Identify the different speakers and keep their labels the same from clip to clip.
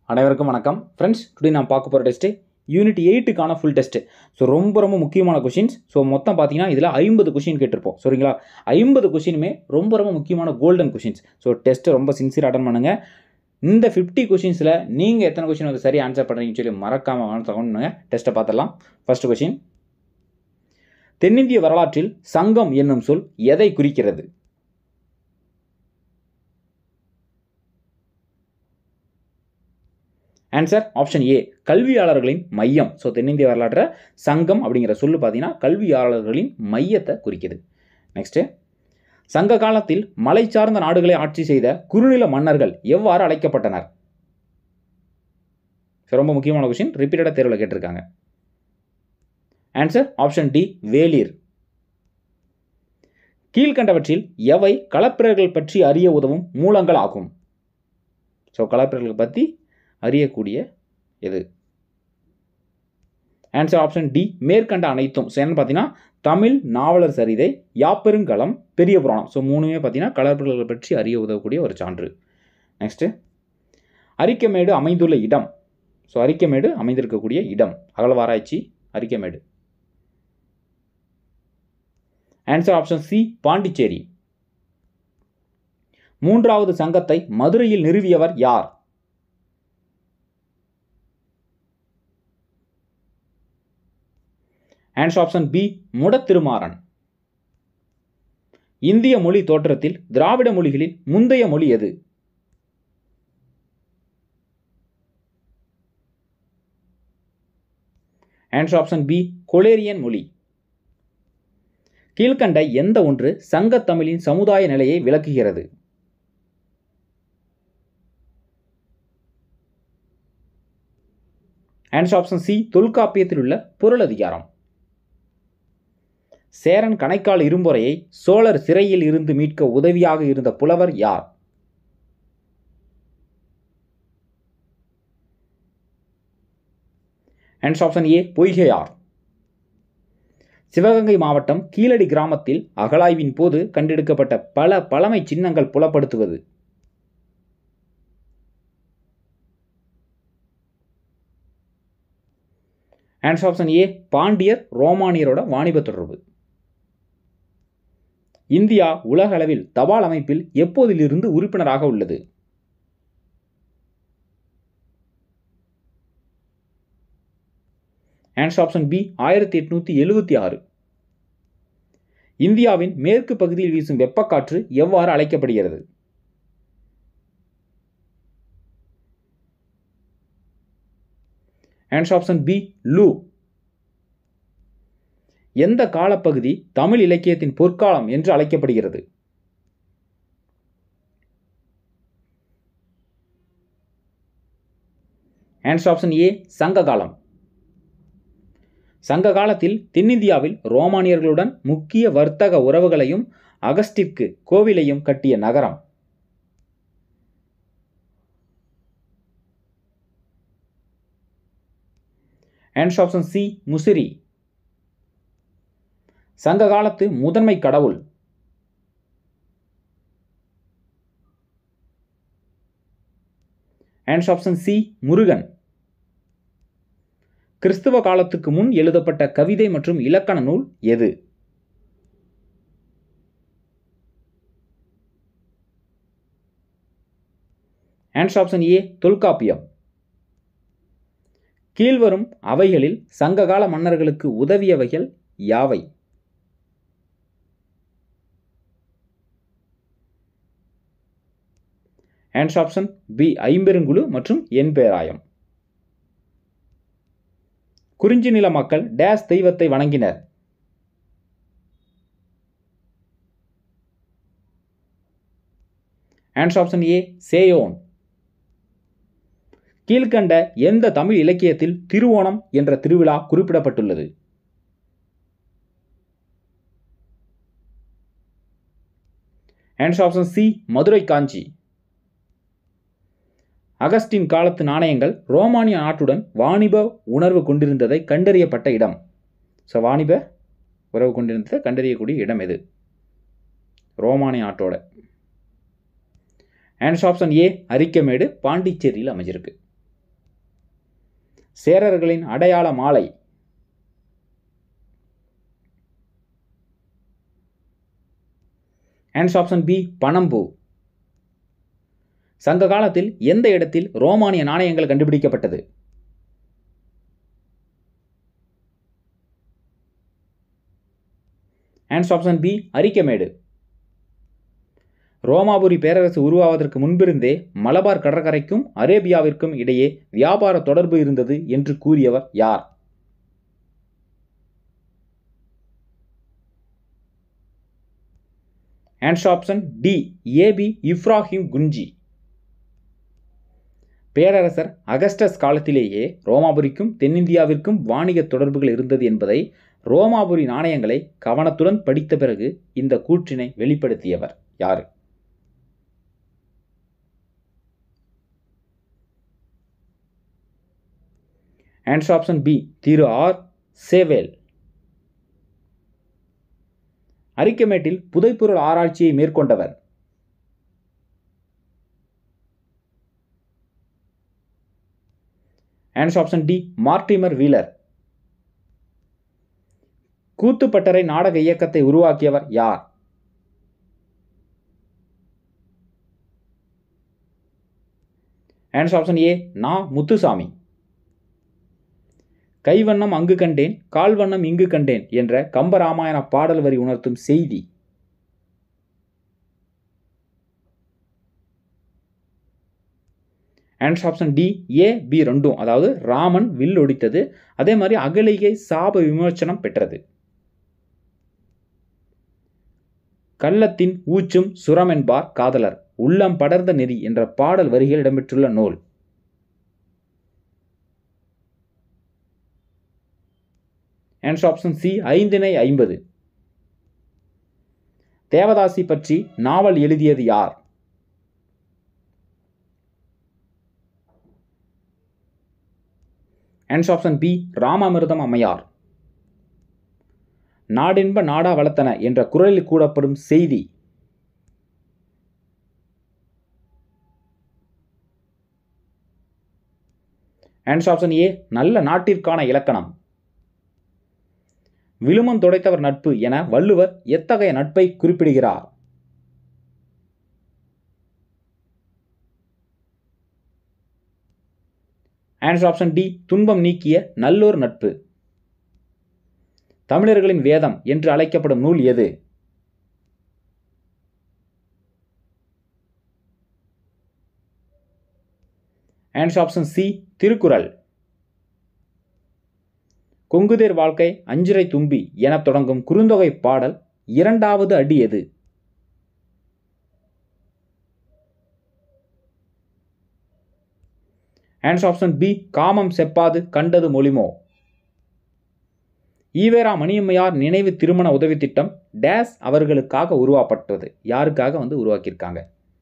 Speaker 1: அனைவருக்கும் வணக்கம் friends. Today நான் பார்க்க போகிற டெஸ்ட்டு யூனிட் 8க்கான ஃபுல் டெஸ்ட்டு. ஸோ ரொம்ப முக்கியமான கொஷின்ஸ். ஸோ மொத்தம் பார்த்தீங்கன்னா இதில் 50 கொஷின் கேட்டிருப்போம். சரிங்களா? 50 கொஷினுமே ரொம்ப முக்கியமான கோல்டன் கொஷின்ஸ். ஸோ டெஸ்ட்டை ரொம்ப சின்சியர் அட்டன் பண்ணுங்கள். இந்த 50 கொஷின்ஸில் நீங்கள் எத்தனை கொஷின் வந்து சரி ஆன்சர் பண்ணுறீங்கன்னு சொல்லி மறக்காமல் பண்ணுங்க. டெஸ்ட்டை பார்த்துடலாம். ஃபர்ஸ்ட் கொஷின், தென்னிந்திய வரலாற்றில் சங்கம் என்னும் சொல் எதை குறிக்கிறது? ஆன்சர் ஆப்ஷன் ஏ, கல்வியாளர்களின் மையம். ஸோ தென்னிந்திய வரலாற்றை சங்கம் அப்படிங்கிற சொல்லு பார்த்தீங்கன்னா கல்வியாளர்களின் மையத்தை குறிக்குது. நெக்ஸ்ட்டு, சங்க காலத்தில் மலை சார்ந்த நாடுகளை ஆட்சி செய்த குறுநில மன்னர்கள் எவ்வாறு அழைக்கப்பட்டனர்? ரொம்ப முக்கியமான கொஸ்டின், ரிப்பீட்டடாக தேர்வில் கேட்டிருக்காங்க. Answer option D, Velir. கீழ்கண்டவற்றில் எவை களப்பிரர்கள் பற்றி அறிய உதவும் மூலங்கள் ஆகும்? ஸோ களப்பிரர்கள் பற்றி அறியக்கூடிய எது? ஆன்சர் ஆப்ஷன் டி, மேற்கண்ட அனைத்தும். ஸோ என்னன்னு பார்த்தீங்கன்னா தமிழ் நாவலர் சரிதை, யாப்பெருங்கலம், பெரிய புராணம். ஸோ மூணுமே பார்த்தீங்கன்னா களப்பிரர்கள் பற்றி அறிய உதவக்கூடிய ஒரு சான்று. நெக்ஸ்ட்டு, அரிக்கமேடு அமைந்துள்ள இடம். ஸோ அரிக்கமேடு அமைந்திருக்கக்கூடிய இடம், அகழ்வாராய்ச்சி Arikamedu. Answer option C, Pondicherry. மூன்றாவது சங்கத்தை மதுரையில் நிறுவியவர் யார்? Answer option B, Mudathirumaran. இந்திய மொழி தோற்றத்தில் திராவிட மொழிகளில் முந்தைய மொழி எது? ஆன்சர் ஆப்ஷன் பி, கொலேரியன் மொழி. கீழ்கண்ட எந்த ஒன்று சங்கத்தமிழின் சமுதாய நிலையை விளக்குகிறது? ஆன்சர் ஆப்ஷன் சி, தொல்காப்பியத்தில் உள்ள பொருளதிகாரம். சேரன் கணைக்கால் இரும்பொறையை சோழர் சிறையில் இருந்து மீட்க உதவியாக இருந்த புலவர் யார்? Answer option A, Poigaiyar. Sivaganga மாவட்டம் கீழடி கிராமத்தில் அகழாய்வின் போது கண்டெடுக்கப்பட்ட பல பழமை சின்னங்கள் புலப்படுத்துவது? ஆன்சர் ஆப்ஷன் ஏ, பாண்டியர் ரோமானியரோட வாணிப தொடர்பு. இந்தியா உலக அளவில் தபால் அமைப்பில் எப்போதிலிருந்து உறுப்பினராக உள்ளது? Answer option B, 1876. இந்தியாவின் மேற்கு பகுதியில் வீசும் வெப்பக்காற்று எவ்வாறு அழைக்கப்படுகிறது? Answer option B, loo. எந்த காலப்பகுதி தமிழ் இலக்கியத்தின் பொற்காலம் என்று அழைக்கப்படுகிறது? ஆன்சர் ஆப்ஷன் ஏ, சங்க காலம். சங்க காலத்தில் தென்னிந்தியாவில் ரோமானியர்களுடன் முக்கிய வர்த்தக உறவுகளையும் அகஸ்டிற்கு கோவிலையும் கட்டிய நகரம்? Answer option C, Musiri. சங்க காலத்து முதன்மை கடவுள்? Answer option C, Murugan. கிறிஸ்துவ காலத்துக்கு முன் எழுதப்பட்ட கவிதை மற்றும் இலக்கண நூல் எது? Answer option A, Tholkappiyam. கீழ்வரும் அவைகளில் சங்ககால மன்னர்களுக்கு உதவியவைகள் யாவை? ஆன்சர் ஆப்ஷன் பி, ஐம்பெருங்குழு மற்றும் என்பேராயம். குறிஞ்சி நில மக்கள் டேஸ் தெய்வத்தை வணங்கினர்? ஆன்சர் ஆப்ஷன் ஏ, சேயோன். கீழ்கண்ட எந்த தமிழ் இலக்கியத்தில் திருவோணம் என்ற திருவிழா குறிப்பிடப்பட்டுள்ளது? Answer option C, Madurai Kanchi. அகஸ்டின் காலத்து நாணயங்கள் ரோமானிய நாட்டுடன் வாணிப உணர்வு கொண்டிருந்ததை கண்டறியப்பட்ட இடம்? ஸோ வாணிப உறவு கொண்டிருந்ததை கண்டறியக்கூடிய இடம் எது? ரோமானிய நாட்டோட. ஆன்சர் ஆப்ஷன் ஏ, அரிக்கமேடு, பாண்டிச்சேரியில் அமைஞ்சிருக்கு. சேரர்களின் அடையாள மாலை. ஆன்சர் ஆப்ஷன் பி பனம்பூ. சங்க காலத்தில் எந்த இடத்தில் ரோமானிய நாணயங்கள் கண்டுபிடிக்கப்பட்டது? Answer option B Arikamedu. ரோமாபுரி பேரரசு உருவாவதற்கு முன்பிருந்தே மலபார் கடற்கரைக்கும் அரேபியாவிற்கும் இடையே வியாபார தொடர்பு இருந்தது என்று கூறியவர் யார்? Answer option D AP Ibrahim Kunju. பேரரசர் அகஸ்டஸ் காலத்திலேயே ரோமாபுரிக்கும் தென்னிந்தியாவிற்கும் வாணிக தொடர்புகள் இருந்தது என்பதை ரோமாபுரி நாணயங்களை கவனத்துடன் படித்த பிறகு இந்த கூற்றினை வெளிப்படுத்தியவர் யார்? Answer option B Thiru R Sewell. அரிக்கமேட்டில் புதைப்பொருள் ஆராய்ச்சியை மேற்கொண்டவர்? Answer option D Mortimer Wheeler. Koothupattarai நாடக இயக்கத்தை உருவாக்கியவர் யார்? ஆன்சர் ஆப்ஷன் ஏ நா முத்துசாமி. கைவண்ணம் அங்கு கண்டேன் கால்வண்ணம் இங்கு கண்டேன் என்ற கம்பராமாயண பாடல் வரி உணர்த்தும் செய்தி? Answer option D A B ரெண்டும். அதாவது ராமன் வில் ஒடித்தது, அதே மாதிரி அகலிகை சாப விமோச்சனம் பெற்றது. கள்ளத்தின் ஊச்சும் சுரம் என்பார் காதலர், உள்ளம் படர்ந்த நெறி என்ற பாடல் வரிகள் இடம்பெற்றுள்ள நூல்? Answer option C 5/50. தேவதாசி பற்றி நாவல் எழுதியது யார்? ஆன்சர் ஆப்ஷன் பி ராமாமிர்தம் அம்மையார். நாடென்ப நாடா வளர்த்தன என்ற குரலில் கூறப்படும் செய்தி? ஆன்சர் ஆப்ஷன் ஏ நல்ல நாட்டிற்கான இலக்கணம். விழுமம் துடைத்தவர் நட்பு என வள்ளுவர் எத்தகைய நட்பை குறிப்பிடுகிறார்? ஆன்சர் ஆப்ஷன் டி துன்பம் நீக்கிய நல்லோர் நட்பு. தமிழர்களின் வேதம் என்று அழைக்கப்படும் நூல் எது? Answer option C Thirukkural. கொங்குதேர் வாழ்க்கை அஞ்சிறை தும்பி என தொடங்கும் குறுந்தொகை பாடல் இரண்டாவது அடி எது? ஆன்சர் ஆப்ஷன் பி காமம் செப்பாது கண்டது மொழிமோ. ஈவேரா மணியம்மையார் நினைவு திருமண உதவி திட்டம் டேஸ் அவர்களுக்காக உருவாக்கப்பட்டது? யாருக்காக உருவாக்கியிருக்காங்க?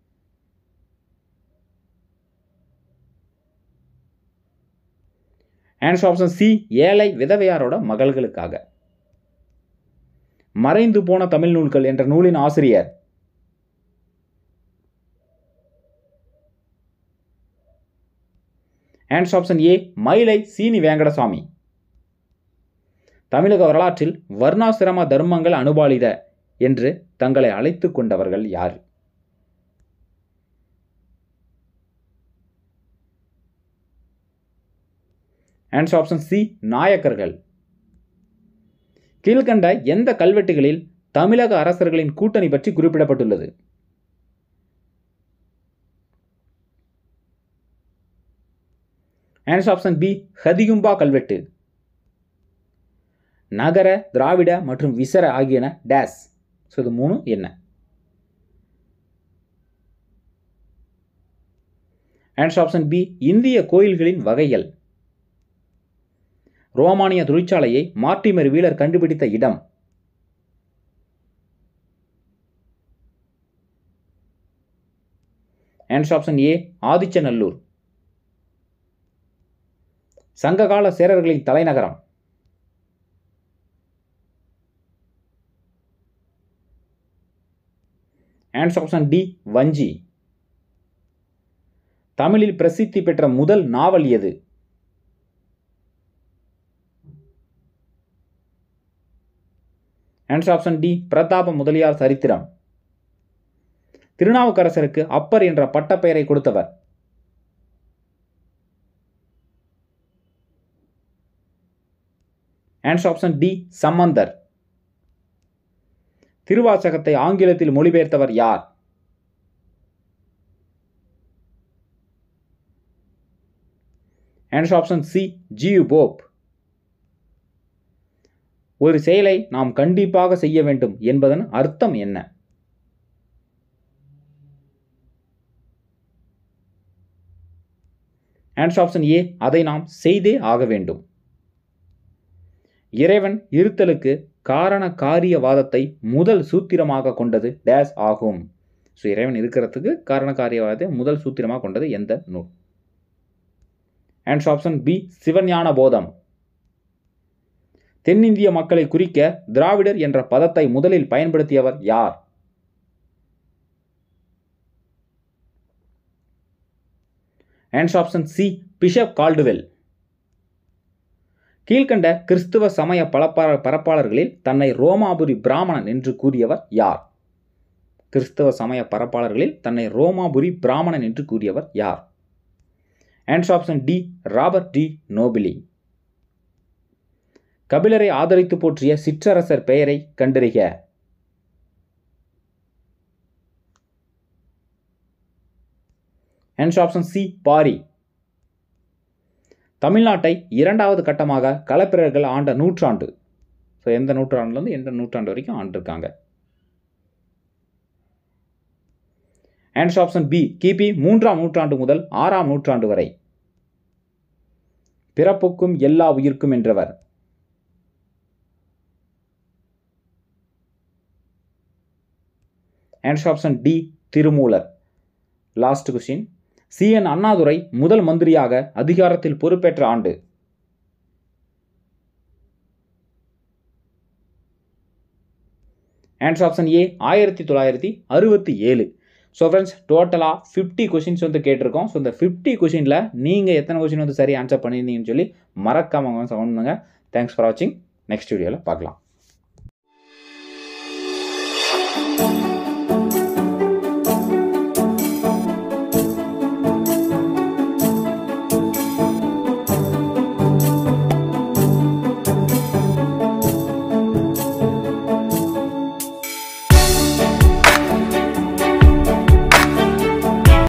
Speaker 1: ஆன்சர் ஆப்ஷன் சி ஏழை விதவையாரோட மகள்களுக்காக. மறைந்து போன தமிழ் நூல்கள் என்ற நூலின் ஆசிரியர்? ஆன்சர் ஆப்ஷன் ஏ மயிலை சீனி வேங்கடசாமி. தமிழக வரலாற்றில் வர்ணாசிரம தர்மங்கள் அனுபாலித என்று தங்களை அழைத்துக் கொண்டவர்கள் யார்? ஆன்சர் ஆப்ஷன் சி நாயக்கர்கள். கீழ்கண்ட எந்த கல்வெட்டுகளில் தமிழக அரசர்களின் கூட்டணி பற்றி குறிப்பிடப்பட்டுள்ளது? ஆன்சர் ஆப்ஷன் பி ஹதிகும்பா கல்வெட்டு. நகர, திராவிட மற்றும் விசர ஆகியன டேஸ். இது மூணு என்ன? ஆன்சர் ஆப்ஷன் பி இந்திய கோயில்களின் வகைகள். ரோமானிய தொழிற்சாலையை மார்டிமர் வீலர் கண்டுபிடித்த இடம்? Answer option A Adichanallur. சங்ககால சேரர்களின் தலைநகரம்? ஆன்சர் ஆப்ஷன் டி வஞ்சி. தமிழில் பிரசித்தி பெற்ற முதல் நாவல் எது? Answer option D Prathapa Mudaliar Charithram. திருநாவுக்கரசருக்கு அப்பர் என்ற பட்டப்பெயரை கொடுத்தவர். Answer option D Sambandar. திருவாசகத்தை ஆங்கிலத்தில் மொழிபெயர்த்தவர் யார்? Answer option C G U Pope. ஒரு செயலை நாம் கண்டிப்பாக செய்ய வேண்டும் என்பதன் அர்த்தம் என்ன? ஆன்சர் ஆப்ஷன் ஏ அதை நாம் செய்தே ஆக வேண்டும். இறைவன் இருத்தலுக்கு காரண காரியவாதத்தை முதல் சூத்திரமாக கொண்டது டேஸ் ஆகும். ஸோ இறைவன் இருக்கிறதுக்கு காரண காரியவாதத்தை முதல் சூத்திரமாக கொண்டது எந்த நூல்? ஆன்சர் ஆப்ஷன் பி சிவஞான போதம். தென்னிந்திய மக்களை குறிக்க திராவிடர் என்ற பதத்தை முதலில் பயன்படுத்தியவர் யார்? Answer option C Bishop Caldwell. கீழ்கண்ட கிறிஸ்துவ சமய பரப்பாளர்களில் தன்னை ரோமாபுரி பிராமணன் என்று கூறியவர் யார்? கிறிஸ்தவ சமய பரப்பாளர்களில் தன்னை ரோமாபுரி பிராமணன் என்று கூறியவர் யார்? Answer option D Robert de Nobili. கபிலரை ஆதரித்து போற்றிய சிற்றரசர் பெயரை கண்டறிக. Answer option C Pari. தமிழ்நாட்டை இரண்டாவது கட்டமாக களப்பிரர்கள் ஆண்ட நூற்றாண்டு. ஸோ எந்த நூற்றாண்டுலேருந்து எந்த நூற்றாண்டு வரைக்கும் ஆண்டிருக்காங்க? ஆன்சர் ஆப்ஷன் பி கிபி 3ஆம் நூற்றாண்டு முதல் 6ஆம் நூற்றாண்டு வரை. பிறப்புக்கும் எல்லா உயிர்க்கும் என்றவர். Answer option D Thirumoolar. Last question. CN Annadurai முதல் மந்திரியாக அதிகாரத்தில் பொறுப்பேற்ற ஆண்டு? Answer option A 1967. So friends டோட்டலாக 50 கொஷின்ஸ் வந்து கேட்டிருக்கோம். ஸோ இந்த 50 கொஷினில் நீங்கள் எத்தனை கொஷின் வந்து சரி ஆன்சர் பண்ணியிருந்தீங்கன்னு சொல்லி மறக்காம கமெண்ட் பண்ணுங்கள். தேங்க்ஸ் ஃபார் வாட்சிங். நெக்ஸ்ட் வீடியோவில் பார்க்கலாம்.